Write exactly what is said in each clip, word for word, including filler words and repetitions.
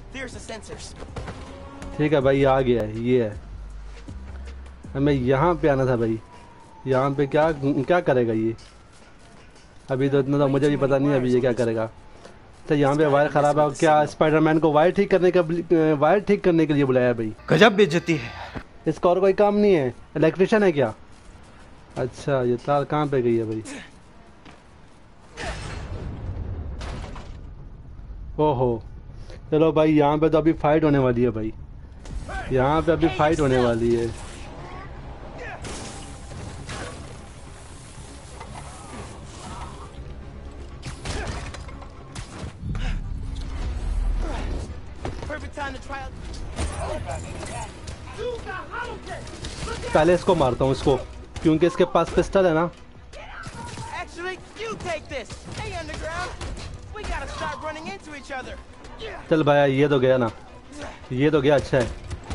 There's the sensors. ठीक है भाई, आ गया है, ये है। हमें यहाँ पे आना था भाई। यहाँ पे क्या क्या करेगा ये? अभी तो इतना तो मुझे भी पता नहीं है अभी ये क्या करेगा। तो यहाँ पे वायर खराब है, क्या स्पाइडरमैन को वायर ठीक करने का वायर ठीक करने के लिए बुलाया भाई? गजब बेइज्जती है। इसका और कोई काम नहीं है? इलेक्ट्रिशियन है क्या? अच्छा, ये तार कहाँ पे गई है भाई? ओहो, चलो भाई, यहाँ पे तो अभी फाइट होने वाली है भाई। यहाँ पे अभी फाइट होने वाली है। पहले इसको मारता हूँ इसको, क्योंकि इसके पास पिस्टल है ना। चल भाई, ये तो गया ना, ये तो गया। अच्छा है।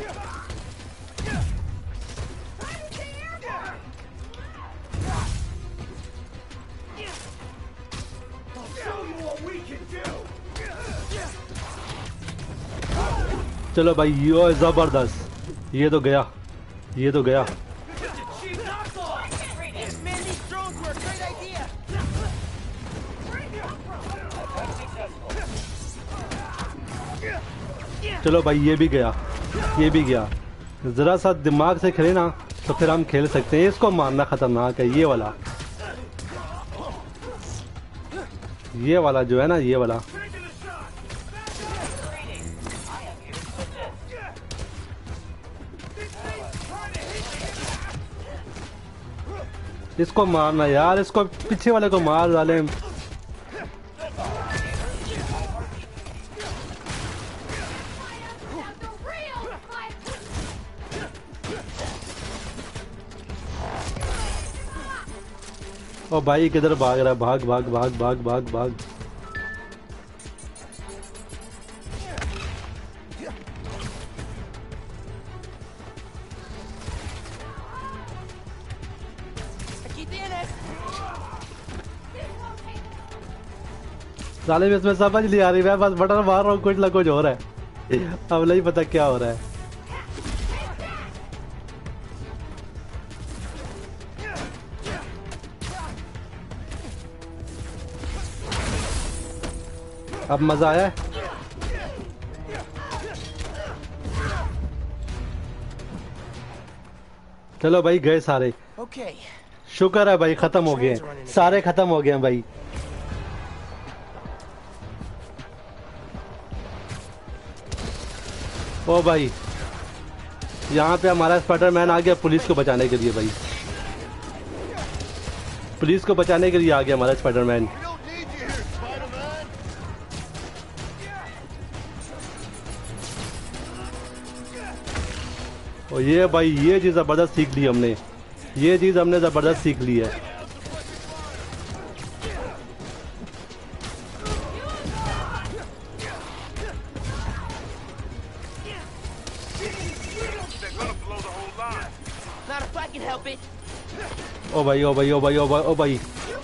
चलो भाई, यो जबरदस्त, ये तो गया, ये तो गया। चलो भाई, ये भी गया, ये भी गया। जरा सा दिमाग से खेले ना तो फिर हम खेल सकते हैं। इसको मारना खतरनाक है, ये वाला, ये वाला जो है ना, ये वाला। इसको मारना यार, इसको पीछे वाले को मार डाले। ओ भाई, किधर भाग रहा है? भाग भाग भाग भाग भाग भाग। साले में इसमें समझ नहीं आ रही, मैं बस बटन मार रहा हूँ, कुछ ना कुछ हो रहा है। अब नहीं पता क्या हो रहा है। अब मजा आया? चलो भाई, गए सारे। शुक्र है भाई, खत्म हो गए सारे, खत्म हो गए भाई। ओ भाई, यहाँ पे हमारा स्पाइडरमैन आ गया पुलिस को बचाने के लिए भाई। पुलिस को बचाने के लिए आ गया हमारा स्पाइडरमैन। और ये भाई, ये चीज़ ज़बरदस्त सीख ली हमने, ये चीज़ हमने ज़बरदस्त सीख ली है। ओ भाई, ओ भाई, ओ भाई, ओ भाई, ओ भाई।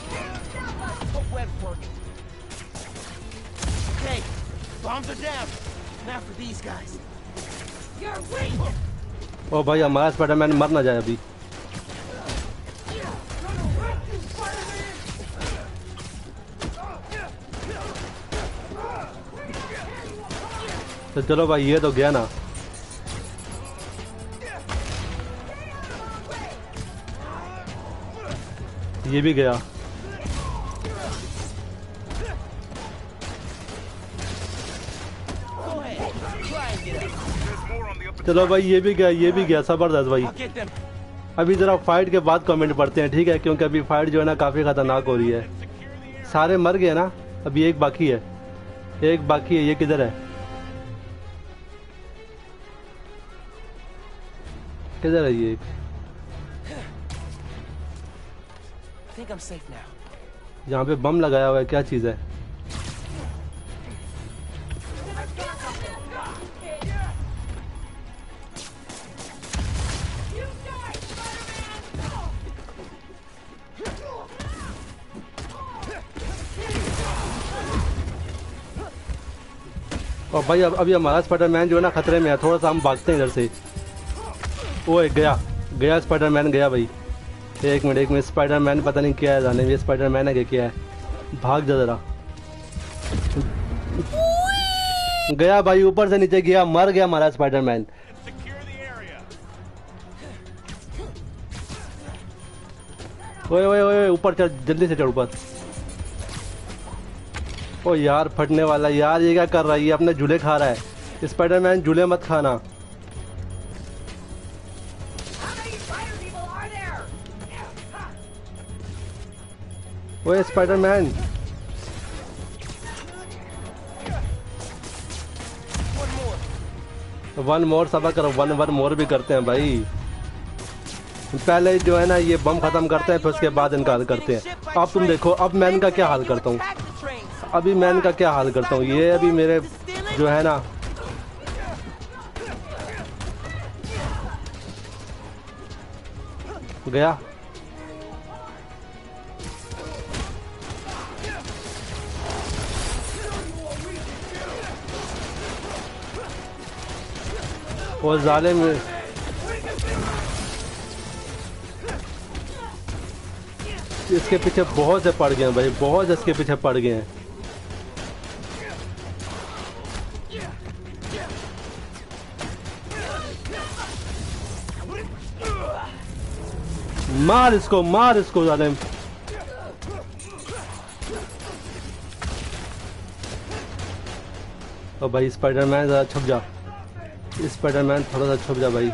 ओ भाई, हमारा स्पाइडरमैन मर ना जाए अभी। तो चलो भाई, ये तो गया ना। ये भी गया। चलो भाई, ये भी गया, ये भी गया। जबरदस्त भाई। अभी जरा फाइट के बाद कमेंट पढ़ते हैं, ठीक है? क्योंकि अभी फाइट जो है ना काफी खतरनाक हो रही है। सारे मर गए ना, अभी एक बाकी है, एक बाकी है। ये किधर है? किधर है ये? यहाँ पे बम लगाया हुआ है, क्या चीज है? और भाई अब अभी हमारा स्पाइडरमैन जो है ना खतरे में है, थोड़ा सा हम भागते हैं इधर से। ओए गया गया स्पाइडरमैन गया भाई। एक मिनट एक मिनट, स्पाइडरमैन पता नहीं क्या है, जाने ये स्पाइडरमैन है कि क्या है। भाग जा जरा। गया भाई, ऊपर से नीचे गया, मर गया हमारा स्पाइडरमैन। ओए ओए ओए ऊपर चढ़, जल्दी से चढ़ ऊपर। ओ यार फटने वाला यार, ये क्या कर रहा है, ये अपने झूले खा रहा है। स्पाइडरमैन झूले मत खाना। ओए स्पाइडरमैन, वन मोर सबक करो, वन वन मोर भी करते हैं भाई। पहले जो है ना ये बम खत्म करते हैं, फिर उसके बाद इनका हल करते हैं। अब तुम देखो, अब मैं इनका क्या हाल करता हूँ, अभी मैं इनका क्या हाल करता हूँ। ये अभी मेरे जो है ना गया। और जाले में इसके पीछे बहुत से पड़ गए हैं भाई, बहुत से इसके पीछे पड़ गए हैं। मार इसको, मार इसको जालिम। और भाई स्पाइडरमैन जरा छुप जा, स्पाइडरमैन थोड़ा सा छुप जा भाई।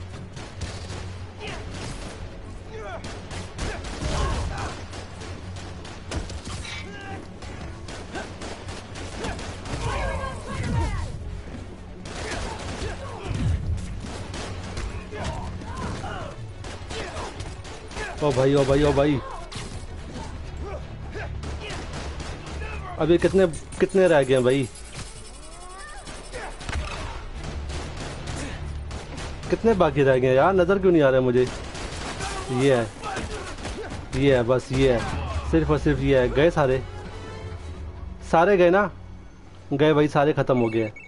ओ भाई ओ भाई ओ भाई, अभी कितने कितने रह गए हैं भाई, कितने बाकी रह गए यार, नजर क्यों नहीं आ रहा है मुझे। ये है, ये है, बस ये है, सिर्फ और सिर्फ ये है। गए सारे, सारे गए ना, गए भाई, सारे खत्म हो गए।